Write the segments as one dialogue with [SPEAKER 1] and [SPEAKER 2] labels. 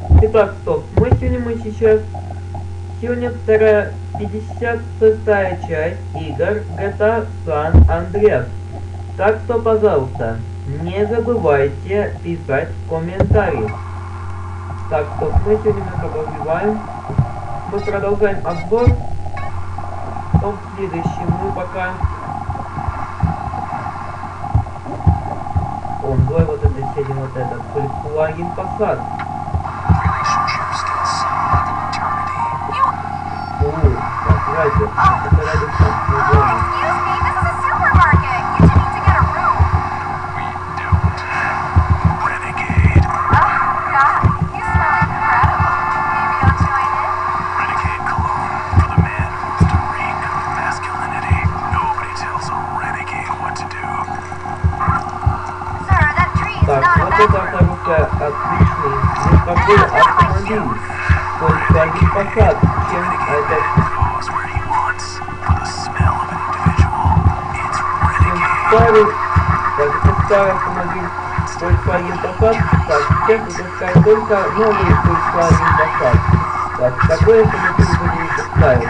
[SPEAKER 1] Итак, стоп. Сегодня вторая 56-я часть игр GTA San Andreas. Так что, пожалуйста, не забывайте писать в комментариях. Так что мы сегодня продолжаем. Мы продолжаем обзор. В следующем мы пока... Он злой вот это сидим, вот этот Volkswagen Passat. Радио. Это радио это оказался отличный неплохой автомобиль. Volkswagen Passat, чем старый автомобиль Volkswagen Passat, так, сейчас выпускают только новый Volkswagen Passat. Так, такой автомобиль вы не выпускают.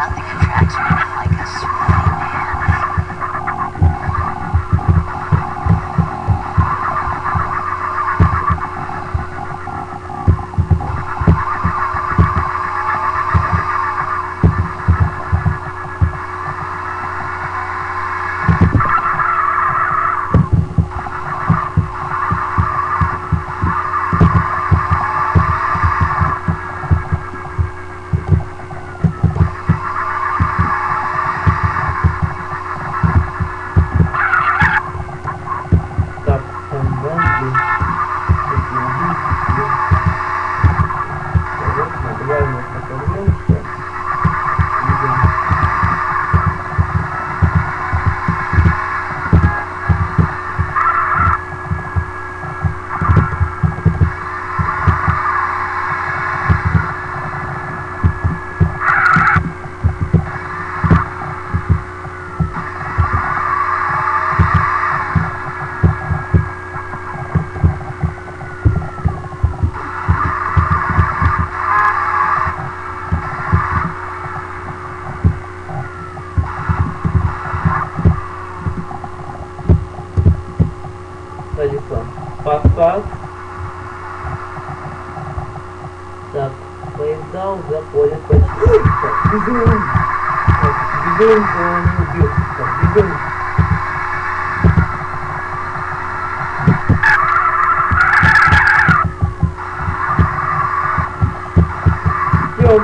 [SPEAKER 1] Passat. Так, поезда заходят почти. Бежим! Бежим, то он не убил. Бежим! Все.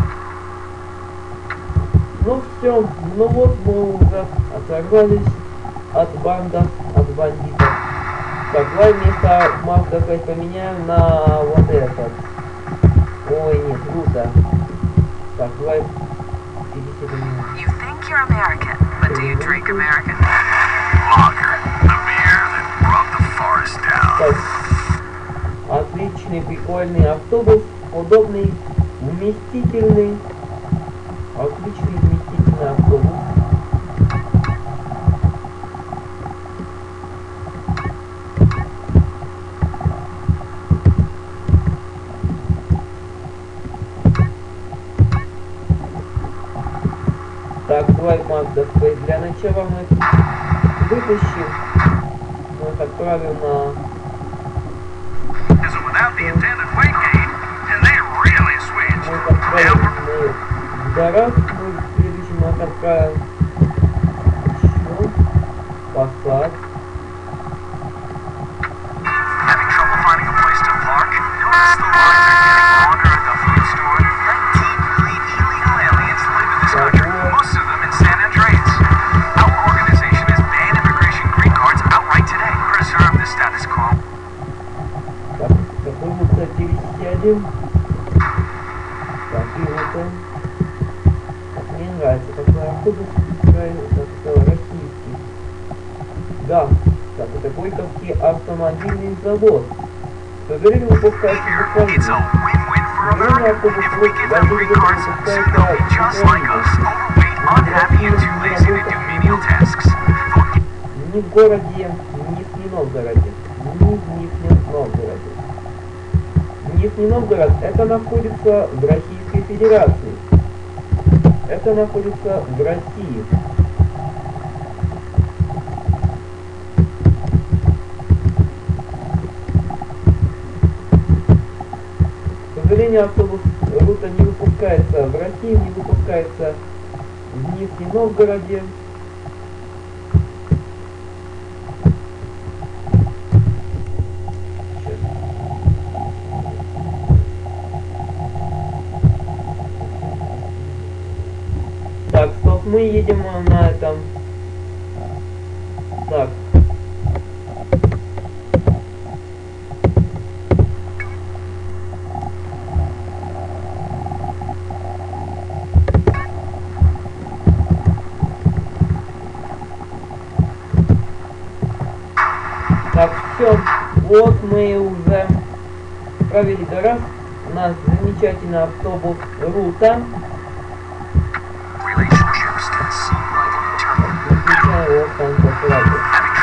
[SPEAKER 1] Ну все, ну вот мы уже оторвались от бандитов. Так, давай вместо Mazda 5 поменяем на вот этот. Ой, нет, круто. Так, давай 50 минут.
[SPEAKER 2] You think you're American, but do you drink American? Lager, the beer that brought the forest down.
[SPEAKER 1] Так, отличный, прикольный автобус, удобный, вместительный. Отличный, вместительный автобус. Так, давай, Mazda, для начала мы вытащим, мы их отправим на... Мы их отправим в гараж, мы следующим мы их отправим еще Passat. Так, и вот он. Так, мне нравится такой автобус, российский. Да, так, это Горьковский автомобильный завод. Поговорили, выпускается буквально. Сегодня автобус водитель выпускается ни в городе, ни в Нижнем Новгороде. Нижний Новгород, это находится в Российской Федерации. Это находится в России. К сожалению, автобус рута не выпускается в России, не выпускается в Нижнем Новгороде. Так, стоп, мы едем на этом. Так. Так, все, вот мы уже провели до раз. У нас замечательный автобус рута. Вот там посылатель.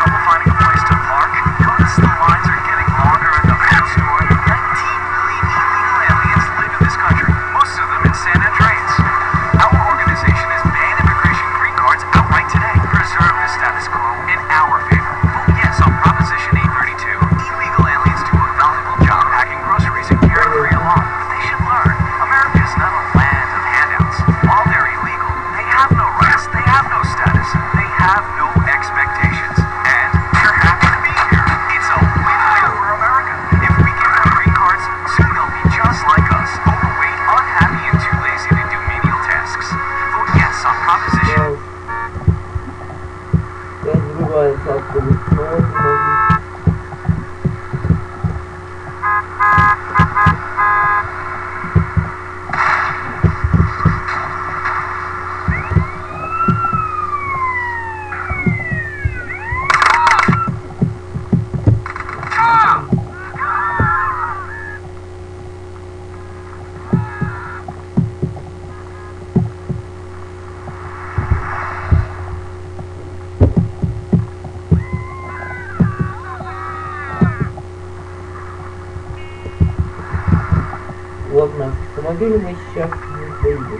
[SPEAKER 1] Вот наш автомобиль, мы сейчас не поедем.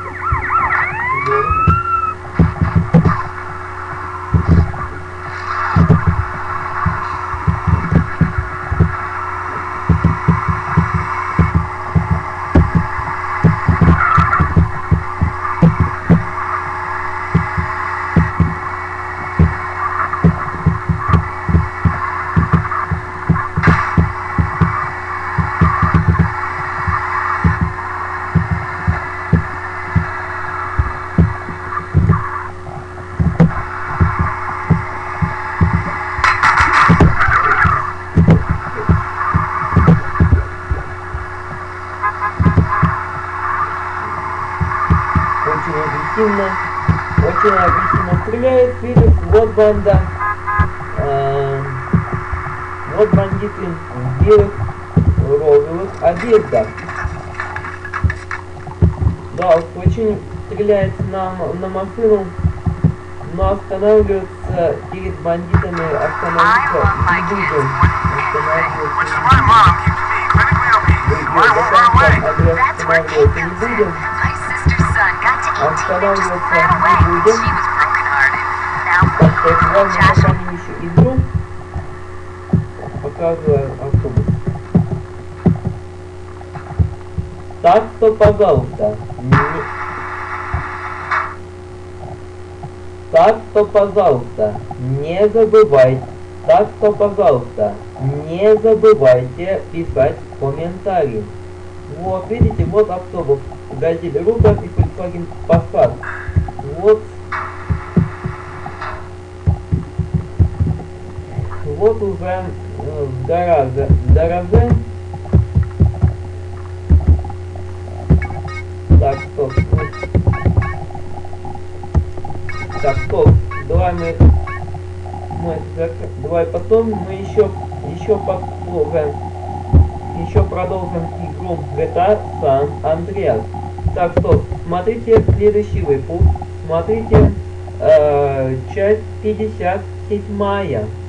[SPEAKER 1] Очень агрессивно стреляет, видишь, вот банда, вот бандиты в белых розовых одеждах. Да, очень стреляет на машину, но останавливаться перед бандитами остановиться не будем. Останавливаться не будем. Останавливаться не будем. Так что открываем на экране еще игру. Показываю автобус. Так что, пожалуйста, не забывайте. Так что, пожалуйста, не забывайте писать комментарии. Вот, видите, вот автобус. Газель Рута и Volkswagen Passat. Вот уже в гараже. Так, стоп. Так, стоп. Давай потом мы еще продолжим игру GTA San Andreas. Так что, смотрите следующий выпуск. Смотрите часть 57.